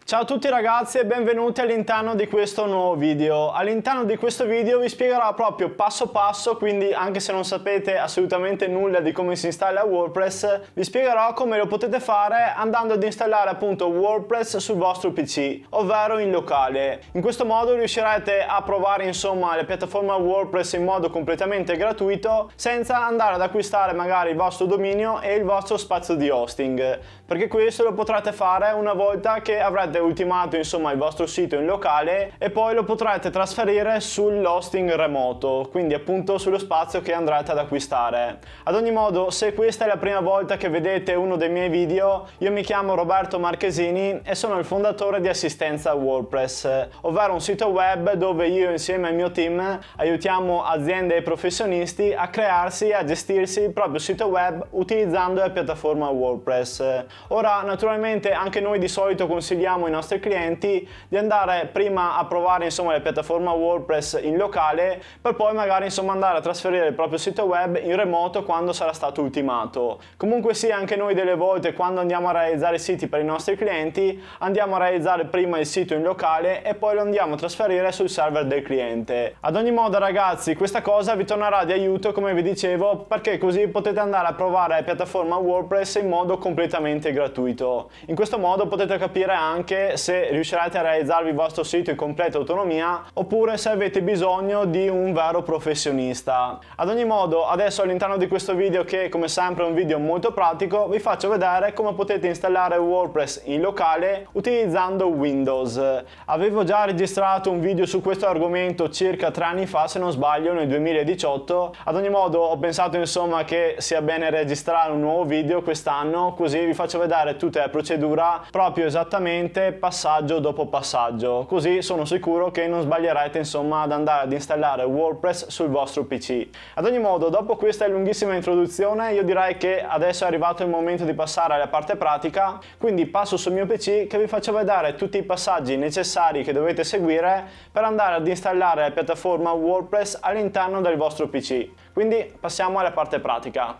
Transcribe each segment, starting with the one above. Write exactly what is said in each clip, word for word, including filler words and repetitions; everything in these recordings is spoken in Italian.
Ciao a tutti ragazzi e benvenuti all'interno di questo nuovo video. All'interno di questo video vi spiegherò proprio passo passo, quindi anche se non sapete assolutamente nulla di come si installa WordPress, vi spiegherò come lo potete fare andando ad installare appunto WordPress sul vostro P C, ovvero in locale. In questo modo riuscirete a provare insomma la piattaforma WordPress in modo completamente gratuito, senza andare ad acquistare magari il vostro dominio e il vostro spazio di hosting, perché questo lo potrete fare una volta che avrete ultimato insomma il vostro sito in locale e poi lo potrete trasferire sull'hosting remoto, quindi appunto sullo spazio che andrete ad acquistare. Ad ogni modo, se questa è la prima volta che vedete uno dei miei video, io mi chiamo Roberto Marchesini e sono il fondatore di Assistenza WordPress, ovvero un sito web dove io insieme al mio team aiutiamo aziende e professionisti a crearsi e a gestirsi il proprio sito web utilizzando la piattaforma WordPress. Ora naturalmente anche noi di solito consigliamo ai nostri clienti di andare prima a provare insomma la piattaforma WordPress in locale, per poi magari insomma andare a trasferire il proprio sito web in remoto quando sarà stato ultimato. Comunque sì, anche noi delle volte quando andiamo a realizzare siti per i nostri clienti andiamo a realizzare prima il sito in locale e poi lo andiamo a trasferire sul server del cliente. Ad ogni modo ragazzi, questa cosa vi tornerà di aiuto, come vi dicevo, perché così potete andare a provare la piattaforma WordPress in modo completamente gratuito. In questo modo potete capire anche se riuscirete a realizzarvi il vostro sito in completa autonomia oppure se avete bisogno di un vero professionista. Ad ogni modo, adesso all'interno di questo video, che come sempre è un video molto pratico, vi faccio vedere come potete installare WordPress in locale utilizzando Windows. Avevo già registrato un video su questo argomento circa tre anni fa, se non sbaglio nel duemiladiciotto. Ad ogni modo ho pensato insomma che sia bene registrare un nuovo video quest'anno, così vi faccio vedere tutta la procedura proprio esattamente passaggio dopo passaggio, così sono sicuro che non sbaglierete insomma ad andare ad installare WordPress sul vostro P C. Ad ogni modo, dopo questa lunghissima introduzione, io direi che adesso è arrivato il momento di passare alla parte pratica, quindi passo sul mio P C che vi faccio vedere tutti i passaggi necessari che dovete seguire per andare ad installare la piattaforma WordPress all'interno del vostro P C. Quindi passiamo alla parte pratica.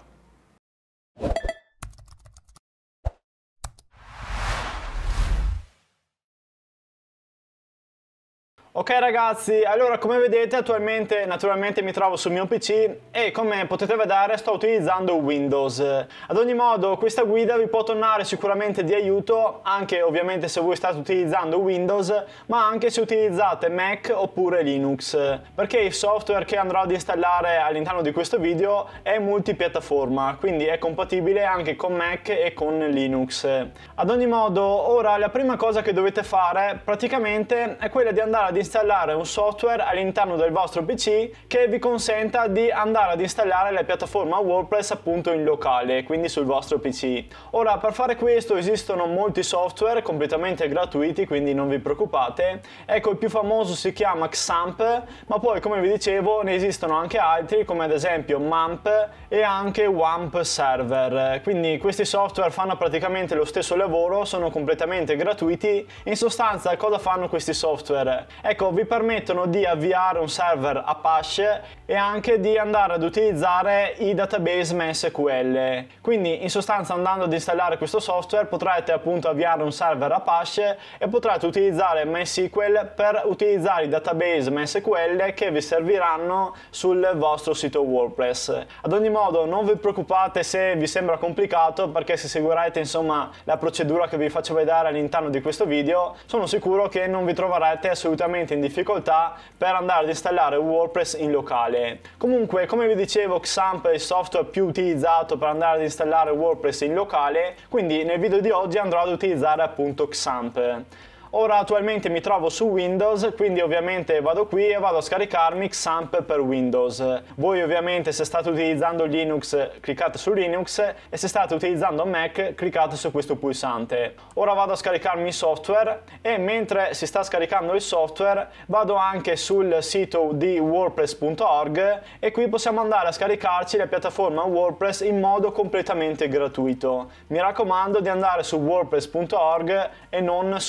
Ok ragazzi, allora come vedete attualmente naturalmente mi trovo sul mio P C e come potete vedere sto utilizzando Windows. Ad ogni modo questa guida vi può tornare sicuramente di aiuto anche ovviamente se voi state utilizzando Windows, ma anche se utilizzate Mac oppure Linux, perché il software che andrò ad installare all'interno di questo video è multipiattaforma, quindi è compatibile anche con Mac e con Linux. Ad ogni modo ora la prima cosa che dovete fare praticamente è quella di andare ad installare un software all'interno del vostro P C che vi consenta di andare ad installare la piattaforma WordPress appunto in locale, quindi sul vostro P C. Ora per fare questo esistono molti software completamente gratuiti, quindi non vi preoccupate. Ecco, il più famoso si chiama Xampp, ma poi come vi dicevo ne esistono anche altri come ad esempio Mamp e anche Wamp Server. Quindi questi software fanno praticamente lo stesso lavoro, sono completamente gratuiti. In sostanza cosa fanno questi software? Ecco, vi permettono di avviare un server Apache e anche di andare ad utilizzare i database MySQL. Quindi in sostanza andando ad installare questo software potrete appunto avviare un server Apache e potrete utilizzare MySQL per utilizzare i database MySQL che vi serviranno sul vostro sito WordPress. Ad ogni modo non vi preoccupate se vi sembra complicato, perché se seguirete insomma la procedura che vi faccio vedere all'interno di questo video sono sicuro che non vi troverete assolutamente in difficoltà per andare ad installare WordPress in locale. Comunque, come vi dicevo, Xampp è il software più utilizzato per andare ad installare WordPress in locale, quindi nel video di oggi andrò ad utilizzare appunto Xampp. Ora attualmente mi trovo su Windows, quindi ovviamente vado qui e vado a scaricarmi Xampp per Windows. Voi ovviamente se state utilizzando Linux cliccate su Linux e se state utilizzando Mac cliccate su questo pulsante. Ora vado a scaricarmi il software e mentre si sta scaricando il software vado anche sul sito di wordpress punto org e qui possiamo andare a scaricarci la piattaforma WordPress in modo completamente gratuito. Mi raccomando di andare su wordpress punto org e non su wordpress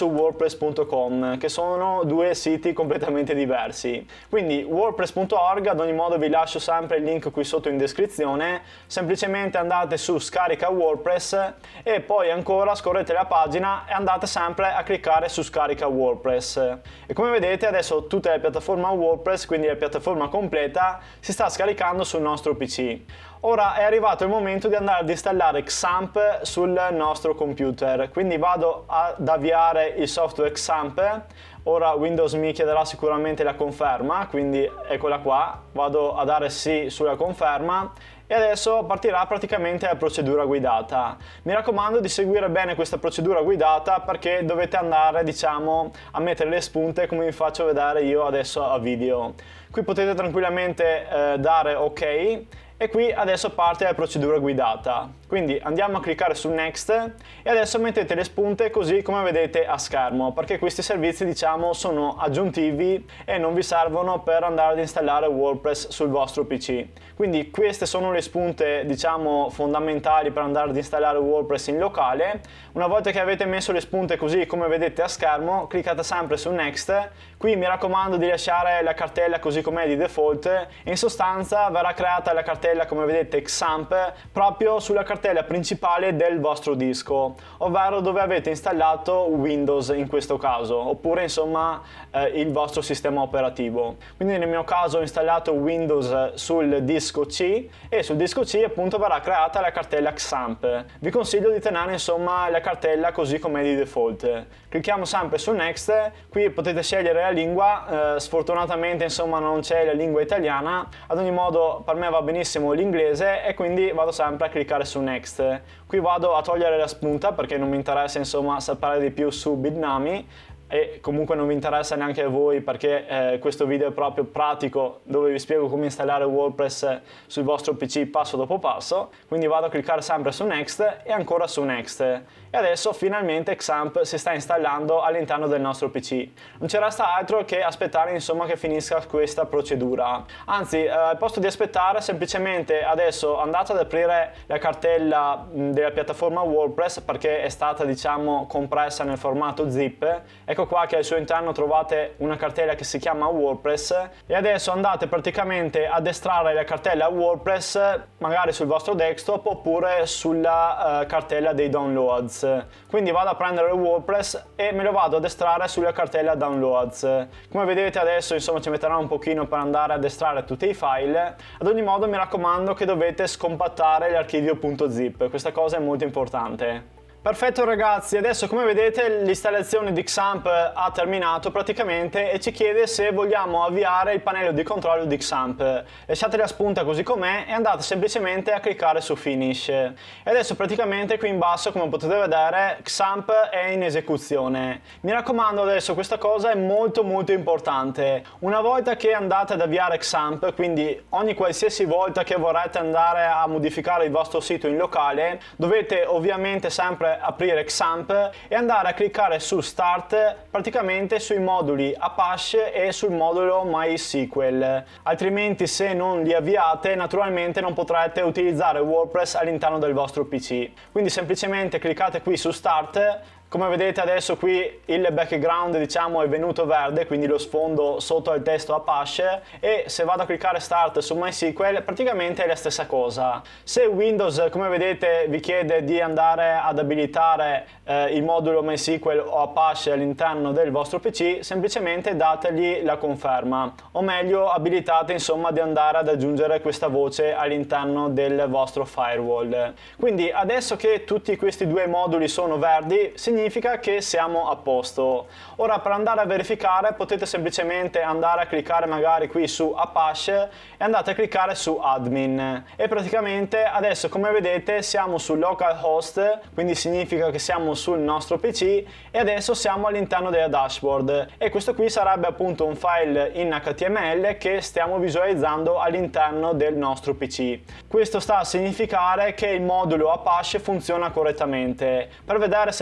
wordpress punto com, che sono due siti completamente diversi. Quindi wordpress punto org, ad ogni modo vi lascio sempre il link qui sotto in descrizione, semplicemente andate su scarica WordPress e poi ancora scorrete la pagina e andate sempre a cliccare su scarica WordPress. E come vedete adesso tutta la piattaforma WordPress, quindi la piattaforma completa, si sta scaricando sul nostro P C. Ora è arrivato il momento di andare ad installare Xampp sul nostro computer, quindi vado ad avviare il software Xampp. Ora Windows mi chiederà sicuramente la conferma, quindi eccola qua, vado a dare sì sulla conferma e adesso partirà praticamente la procedura guidata. Mi raccomando di seguire bene questa procedura guidata perché dovete andare, diciamo, a mettere le spunte come vi faccio vedere io adesso a video. Qui potete tranquillamente eh, dare ok. E qui adesso parte la procedura guidata, quindi andiamo a cliccare su Next e adesso mettete le spunte così come vedete a schermo, perché questi servizi diciamo sono aggiuntivi e non vi servono per andare ad installare WordPress sul vostro P C. Quindi queste sono le spunte diciamo fondamentali per andare ad installare WordPress in locale. Una volta che avete messo le spunte così come vedete a schermo, cliccate sempre su Next. Qui mi raccomando di lasciare la cartella così com'è di default, in sostanza verrà creata la cartella come vedete Xampp proprio sulla cartella principale del vostro disco, ovvero dove avete installato Windows in questo caso, oppure insomma eh, il vostro sistema operativo. Quindi nel mio caso ho installato Windows sul disco C e sul disco C appunto verrà creata la cartella Xampp. Vi consiglio di tenere insomma la cartella così com'è di default. Clicchiamo sempre su Next, qui potete scegliere la lingua, eh, sfortunatamente insomma non c'è la lingua italiana, ad ogni modo per me va benissimo l'inglese e quindi vado sempre a cliccare su Next. Qui vado a togliere la spunta perché non mi interessa insomma sapere di più su Bitnami e comunque non vi interessa neanche a voi perché eh, questo video è proprio pratico dove vi spiego come installare WordPress sul vostro P C passo dopo passo. Quindi vado a cliccare sempre su Next e ancora su Next e adesso finalmente Xampp si sta installando all'interno del nostro P C. Non ci resta altro che aspettare insomma che finisca questa procedura, anzi eh, al posto di aspettare semplicemente adesso andate ad aprire la cartella mh, della piattaforma WordPress perché è stata diciamo compressa nel formato zip. Ecco qua che al suo interno trovate una cartella che si chiama WordPress e adesso andate praticamente ad estrarre la cartella WordPress magari sul vostro desktop oppure sulla uh, cartella dei downloads. Quindi vado a prendere il WordPress e me lo vado ad estrarre sulla cartella downloads. Come vedete adesso insomma ci metterà un pochino per andare ad estrarre tutti i file. Ad ogni modo mi raccomando che dovete scompattare l'archivio .zip, questa cosa è molto importante. Perfetto ragazzi, adesso come vedete l'installazione di Xampp ha terminato praticamente e ci chiede se vogliamo avviare il pannello di controllo di Xampp. Lasciate la spunta così com'è e andate semplicemente a cliccare su Finish. E adesso praticamente qui in basso come potete vedere Xampp è in esecuzione. Mi raccomando adesso questa cosa è molto molto importante. Una volta che andate ad avviare Xampp, quindi ogni qualsiasi volta che vorrete andare a modificare il vostro sito in locale, dovete ovviamente sempre aprire Xampp e andare a cliccare su Start praticamente sui moduli Apache e sul modulo MySQL, altrimenti se non li avviate naturalmente non potrete utilizzare WordPress all'interno del vostro P C. Quindi semplicemente cliccate qui su Start. Come vedete adesso qui il background diciamo è venuto verde, quindi lo sfondo sotto il testo Apache, e se vado a cliccare Start su MySQL praticamente è la stessa cosa. Se Windows come vedete vi chiede di andare ad abilitare eh, il modulo MySQL o Apache all'interno del vostro P C, semplicemente dategli la conferma, o meglio abilitate insomma di andare ad aggiungere questa voce all'interno del vostro firewall. Quindi adesso che tutti questi due moduli sono verdi significa significa che siamo a posto. Ora per andare a verificare potete semplicemente andare a cliccare magari qui su Apache e andate a cliccare su Admin e praticamente adesso come vedete siamo su localhost, quindi significa che siamo sul nostro P C e adesso siamo all'interno della dashboard e questo qui sarebbe appunto un file in H T M L che stiamo visualizzando all'interno del nostro P C. Questo sta a significare che il modulo Apache funziona correttamente. Per vedere se il modulo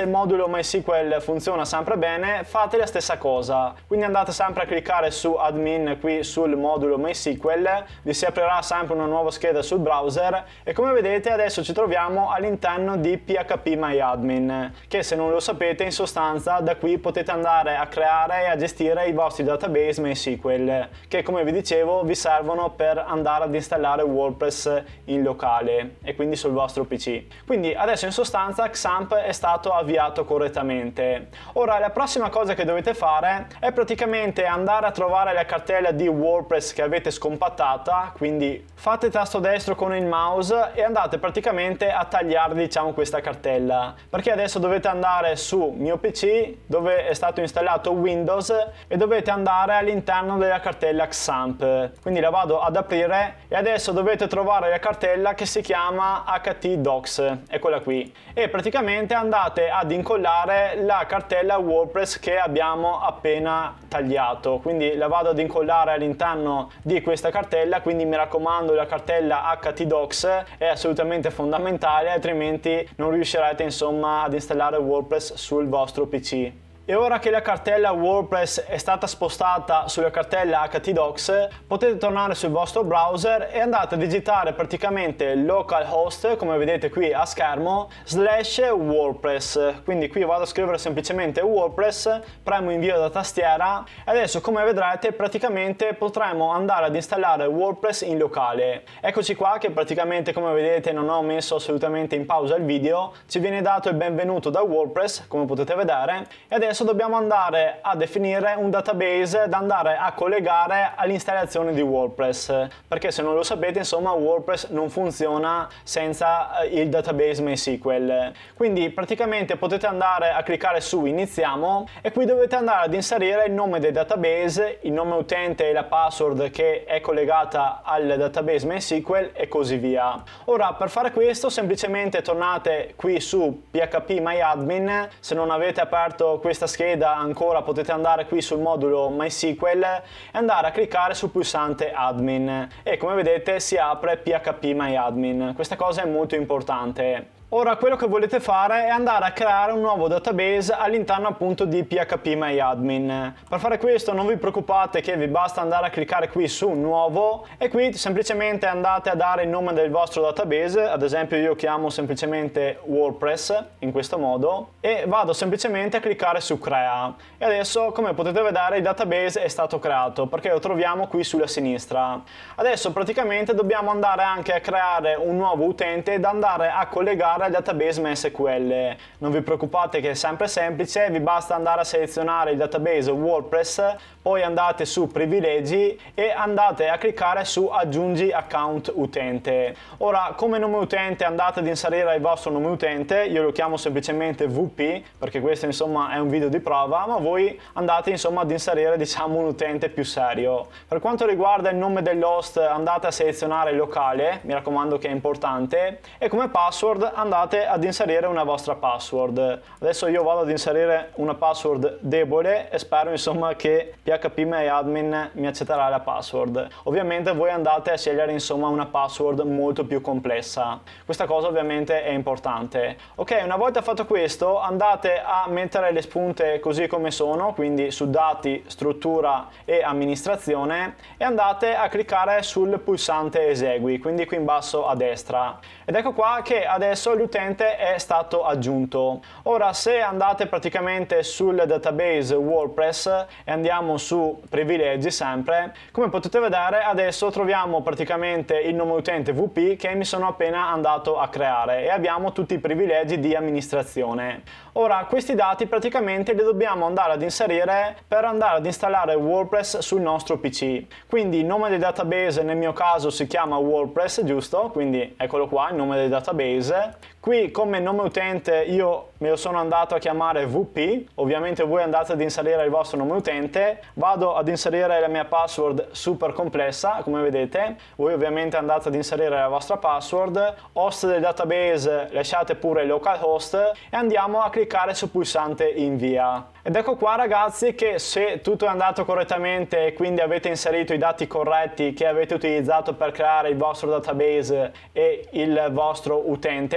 MySQL funziona sempre bene, fate la stessa cosa. Quindi andate sempre a cliccare su admin qui sul modulo MySQL, vi si aprirà sempre una nuova scheda sul browser e come vedete adesso ci troviamo all'interno di phpMyAdmin, che se non lo sapete in sostanza da qui potete andare a creare e a gestire i vostri database MySQL, che come vi dicevo vi servono per andare ad installare WordPress in locale e quindi sul vostro P C. Quindi adesso in sostanza Xampp è stato avviato correttamente. Ora la prossima cosa che dovete fare è praticamente andare a trovare la cartella di WordPress che avete scompattata, quindi fate tasto destro con il mouse e andate praticamente a tagliare diciamo questa cartella, perché adesso dovete andare su mio P C dove è stato installato Windows e dovete andare all'interno della cartella Xampp. Quindi la vado ad aprire e adesso dovete trovare la cartella che si chiama htdocs, eccola qui, e praticamente andate ad incollare la cartella WordPress che abbiamo appena tagliato. Quindi la vado ad incollare all'interno di questa cartella, quindi mi raccomando la cartella htdocs è assolutamente fondamentale, altrimenti non riuscirete insomma ad installare WordPress sul vostro P C. E ora che la cartella WordPress è stata spostata sulla cartella htdocs, potete tornare sul vostro browser e andate a digitare praticamente localhost, come vedete qui a schermo, slash WordPress. Quindi qui vado a scrivere semplicemente WordPress, premo invio da tastiera e adesso come vedrete praticamente potremo andare ad installare WordPress in locale. Eccoci qua che praticamente come vedete non ho messo assolutamente in pausa il video, ci viene dato il benvenuto da WordPress come potete vedere e adesso dobbiamo andare a definire un database da andare a collegare all'installazione di WordPress, perché se non lo sapete insomma WordPress non funziona senza il database MySQL. Quindi praticamente potete andare a cliccare su iniziamo e qui dovete andare ad inserire il nome del database, il nome utente e la password che è collegata al database MySQL e così via. Ora per fare questo semplicemente tornate qui su phpMyAdmin, se non avete aperto questa scheda ancora potete andare qui sul modulo MySQL e andare a cliccare sul pulsante admin e come vedete si apre phpMyAdmin. Questa cosa è molto importante. Ora quello che volete fare è andare a creare un nuovo database all'interno appunto di phpMyAdmin. Per fare questo non vi preoccupate che vi basta andare a cliccare qui su nuovo e qui semplicemente andate a dare il nome del vostro database, ad esempio io chiamo semplicemente WordPress in questo modo e vado semplicemente a cliccare su crea e adesso come potete vedere il database è stato creato perché lo troviamo qui sulla sinistra. Adesso praticamente dobbiamo andare anche a creare un nuovo utente da andare a collegare al database MySQL. Non vi preoccupate che è sempre semplice, vi basta andare a selezionare il database WordPress, poi andate su privilegi e andate a cliccare su aggiungi account utente. Ora come nome utente andate ad inserire il vostro nome utente, io lo chiamo semplicemente V P perché questo insomma è un video di prova, ma voi andate insomma ad inserire diciamo un utente più serio. Per quanto riguarda il nome dell'host andate a selezionare locale, mi raccomando che è importante, e come password andate ad inserire una vostra password. Adesso io vado ad inserire una password debole e spero insomma che phpMyAdmin mi accetterà la password. Ovviamente voi andate a scegliere insomma una password molto più complessa. Questa cosa ovviamente è importante. Ok, una volta fatto questo andate a mettere le spunte così come sono, quindi su dati, struttura e amministrazione e andate a cliccare sul pulsante esegui, quindi qui in basso a destra. Ed ecco qua che adesso l'utente è stato aggiunto. Ora se andate praticamente sul database WordPress e andiamo su privilegi sempre, come potete vedere adesso troviamo praticamente il nome utente V P che mi sono appena andato a creare e abbiamo tutti i privilegi di amministrazione. Ora questi dati praticamente li dobbiamo andare ad inserire per andare ad installare WordPress sul nostro P C. Quindi il nome del database nel mio caso si chiama WordPress, giusto? Quindi eccolo qua il nome del database. Qui come nome utente io me lo sono andato a chiamare V P, ovviamente voi andate ad inserire il vostro nome utente, vado ad inserire la mia password super complessa come vedete, voi ovviamente andate ad inserire la vostra password, host del database lasciate pure localhost e andiamo a cliccare sul pulsante invia. Ed ecco qua ragazzi che se tutto è andato correttamente e quindi avete inserito i dati corretti che avete utilizzato per creare il vostro database e il vostro utente da collegare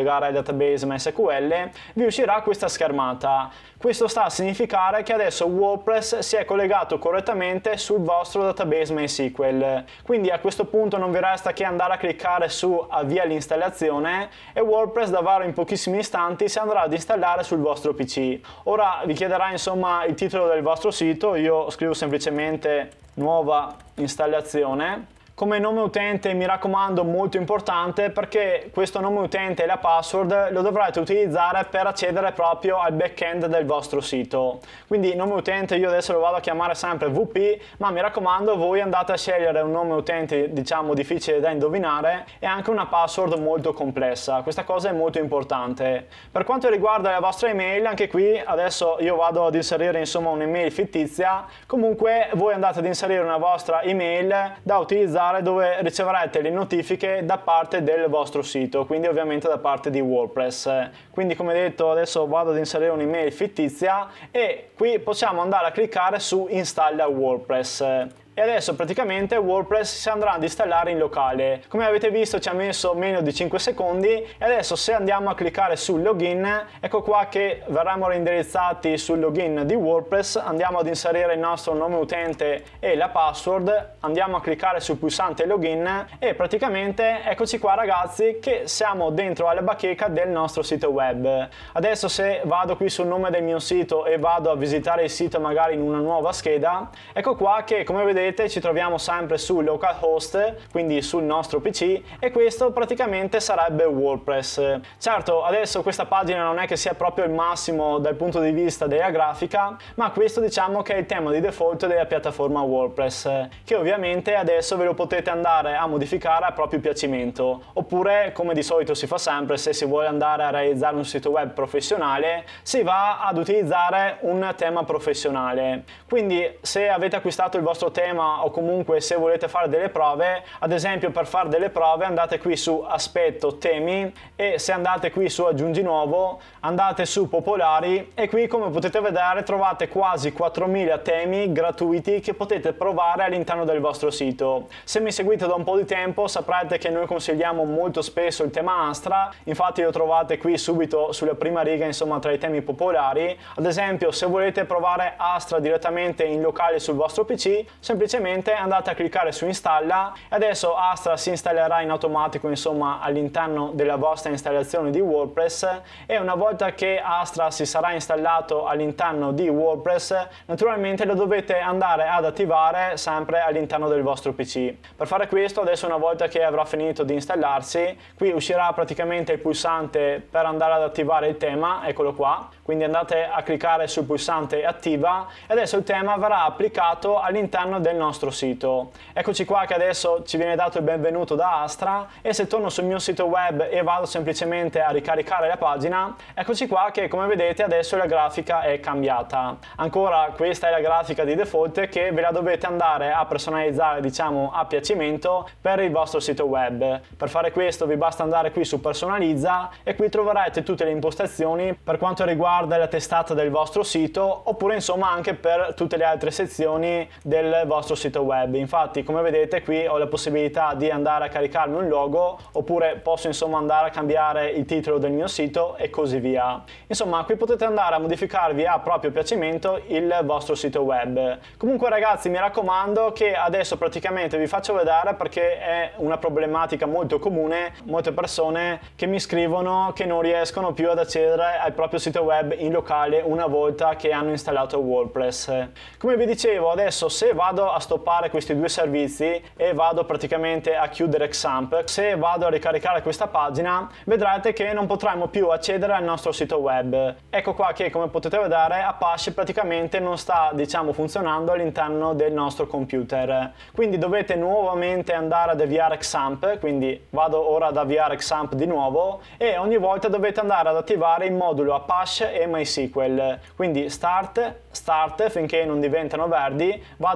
collegare al database MySQL, vi uscirà questa schermata. Questo sta a significare che adesso WordPress si è collegato correttamente sul vostro database MySQL. Quindi a questo punto non vi resta che andare a cliccare su avvia l'installazione e WordPress davvero in pochissimi istanti si andrà ad installare sul vostro P C. Ora vi chiederà insomma il titolo del vostro sito, io scrivo semplicemente nuova installazione. Come nome utente mi raccomando molto importante, perché questo nome utente e la password lo dovrete utilizzare per accedere proprio al backend del vostro sito. Quindi nome utente io adesso lo vado a chiamare sempre V P, ma mi raccomando voi andate a scegliere un nome utente diciamo difficile da indovinare e anche una password molto complessa. Questa cosa è molto importante. Per quanto riguarda la vostra email, anche qui adesso io vado ad inserire insomma un'email fittizia. Comunque voi andate ad inserire una vostra email da utilizzare dove riceverete le notifiche da parte del vostro sito, quindi ovviamente da parte di WordPress. Quindi come detto adesso vado ad inserire un'email fittizia e qui possiamo andare a cliccare su installa WordPress. E adesso praticamente WordPress si andrà ad installare in locale. Come avete visto ci ha messo meno di cinque secondi e adesso se andiamo a cliccare sul login, ecco qua che verremo reindirizzati sul login di WordPress, andiamo ad inserire il nostro nome utente e la password, andiamo a cliccare sul pulsante login e praticamente eccoci qua ragazzi che siamo dentro alla bacheca del nostro sito web. Adesso se vado qui sul nome del mio sito e vado a visitare il sito magari in una nuova scheda, ecco qua che come vedete ci troviamo sempre su localhost, quindi sul nostro P C, e questo praticamente sarebbe WordPress. Certo, adesso questa pagina non è che sia proprio il massimo dal punto di vista della grafica, ma questo diciamo che è il tema di default della piattaforma WordPress, che ovviamente adesso ve lo potete andare a modificare a proprio piacimento, oppure come di solito si fa sempre, se si vuole andare a realizzare un sito web professionale, si va ad utilizzare un tema professionale. Quindi se avete acquistato il vostro tema o comunque se volete fare delle prove, ad esempio per fare delle prove andate qui su aspetto temi e se andate qui su aggiungi nuovo andate su popolari e qui come potete vedere trovate quasi quattromila temi gratuiti che potete provare all'interno del vostro sito. Se mi seguite da un po' di tempo saprete che noi consigliamo molto spesso il tema Astra, infatti lo trovate qui subito sulla prima riga insomma tra i temi popolari. Ad esempio se volete provare Astra direttamente in locale sul vostro P C, semplicemente andate a cliccare su installa e adesso Astra si installerà in automatico insomma all'interno della vostra installazione di WordPress e una volta che Astra si sarà installato all'interno di WordPress naturalmente lo dovete andare ad attivare sempre all'interno del vostro P C. Per fare questo adesso una volta che avrà finito di installarsi qui uscirà praticamente il pulsante per andare ad attivare il tema, eccolo qua, quindi andate a cliccare sul pulsante attiva e adesso il tema verrà applicato all'interno del nostro sito. Eccoci qua che adesso ci viene dato il benvenuto da Astra e se torno sul mio sito web e vado semplicemente a ricaricare la pagina, eccoci qua che come vedete adesso la grafica è cambiata. Ancora questa è la grafica di default che ve la dovete andare a personalizzare diciamo a piacimento per il vostro sito web. Per fare questo vi basta andare qui su personalizza e qui troverete tutte le impostazioni per quanto riguarda la testata del vostro sito oppure insomma anche per tutte le altre sezioni del vostro sito web. Infatti come vedete qui ho la possibilità di andare a caricarmi un logo oppure posso insomma andare a cambiare il titolo del mio sito e così via. Insomma qui potete andare a modificarvi a proprio piacimento il vostro sito web. Comunque ragazzi mi raccomando che adesso praticamente vi faccio vedere perché è una problematica molto comune, molte persone che mi scrivono che non riescono più ad accedere al proprio sito web in locale una volta che hanno installato WordPress. Come vi dicevo adesso se vado a stoppare questi due servizi e vado praticamente a chiudere Xampp, se vado a ricaricare questa pagina vedrete che non potremo più accedere al nostro sito web. Ecco qua che come potete vedere Apache praticamente non sta diciamo funzionando all'interno del nostro computer, quindi dovete nuovamente andare ad avviare Xampp, quindi vado ora ad avviare Xampp di nuovo e ogni volta dovete andare ad attivare il modulo Apache e MySQL, quindi start, start finché non diventano verdi, vado a ricaricare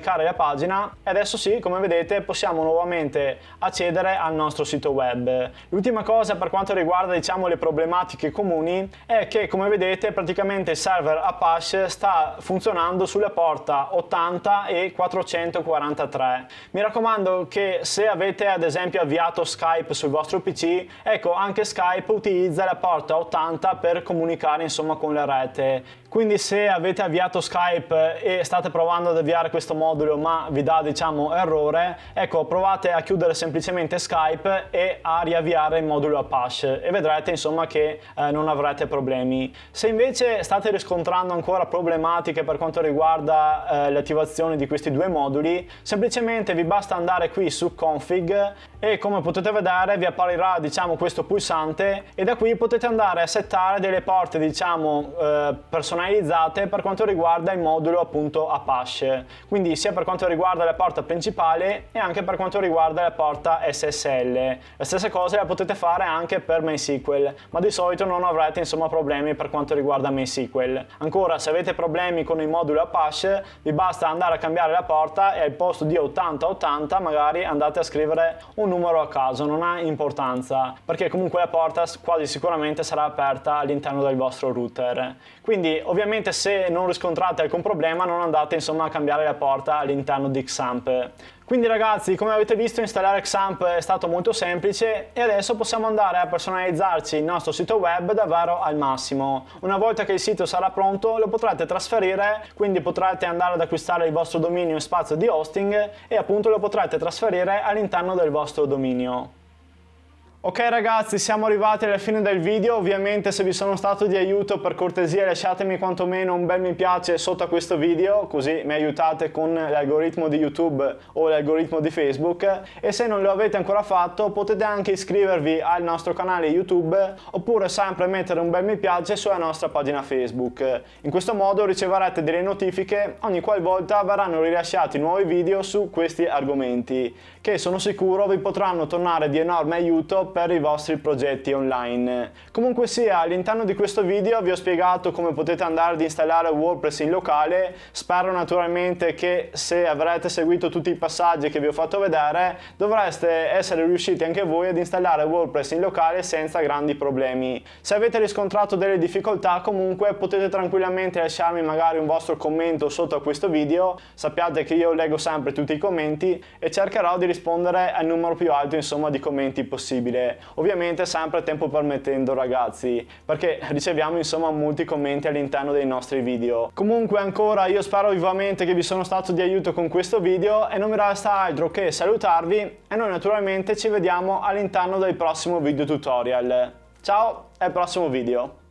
caricare la pagina e adesso sì, come vedete, possiamo nuovamente accedere al nostro sito web. L'ultima cosa per quanto riguarda, diciamo, le problematiche comuni è che, come vedete, praticamente il server Apache sta funzionando sulla porta ottanta e quattrocentoquarantatré. Mi raccomando che se avete ad esempio avviato Skype sul vostro P C, ecco, anche Skype utilizza la porta ottanta per comunicare insomma con la rete. Quindi se avete avviato Skype e state provando ad avviare questo modulo ma vi dà, diciamo, errore, ecco, provate a chiudere semplicemente Skype e a riavviare il modulo Apache e vedrete insomma che eh, non avrete problemi. Se invece state riscontrando ancora problematiche per quanto riguarda eh, l'attivazione di questi due moduli, semplicemente vi basta andare qui su Config e, come potete vedere, vi apparirà, diciamo, questo pulsante e da qui potete andare a settare delle porte, diciamo, eh, personalizzate per quanto riguarda il modulo appunto Apache, quindi sia per quanto riguarda la porta principale e anche per quanto riguarda la porta S S L. La stessa cosa la potete fare anche per MySQL, ma di solito non avrete insomma problemi per quanto riguarda MySQL. Ancora, se avete problemi con il modulo Apache, vi basta andare a cambiare la porta e al posto di ottanta ottanta magari andate a scrivere un numero a caso, non ha importanza, perché comunque la porta quasi sicuramente sarà aperta all'interno del vostro router. Quindi ovviamente se non riscontrate alcun problema non andate insomma a cambiare la porta all'interno di Xampp. Quindi ragazzi, come avete visto, installare Xampp è stato molto semplice e adesso possiamo andare a personalizzarci il nostro sito web davvero al massimo. Una volta che il sito sarà pronto lo potrete trasferire, quindi potrete andare ad acquistare il vostro dominio in spazio di hosting e appunto lo potrete trasferire all'interno del vostro dominio. Ok ragazzi, siamo arrivati alla fine del video. Ovviamente se vi sono stato di aiuto, per cortesia lasciatemi quantomeno un bel mi piace sotto a questo video, così mi aiutate con l'algoritmo di YouTube o l'algoritmo di Facebook, e se non lo avete ancora fatto potete anche iscrivervi al nostro canale YouTube oppure sempre mettere un bel mi piace sulla nostra pagina Facebook. In questo modo riceverete delle notifiche ogni qualvolta verranno rilasciati nuovi video su questi argomenti, che sono sicuro vi potranno tornare di enorme aiuto per i vostri progetti online. Comunque sia, all'interno di questo video vi ho spiegato come potete andare ad installare WordPress in locale. Spero naturalmente che, se avrete seguito tutti i passaggi che vi ho fatto vedere, dovreste essere riusciti anche voi ad installare WordPress in locale senza grandi problemi. Se avete riscontrato delle difficoltà, comunque potete tranquillamente lasciarmi magari un vostro commento sotto a questo video. Sappiate che io leggo sempre tutti i commenti e cercherò di rispondere al numero più alto insomma di commenti possibile. Ovviamente sempre tempo permettendo ragazzi, perché riceviamo insomma molti commenti all'interno dei nostri video. Comunque ancora io spero vivamente che vi sono stato di aiuto con questo video e non mi resta altro che salutarvi e noi naturalmente ci vediamo all'interno del prossimo video tutorial. Ciao e al prossimo video!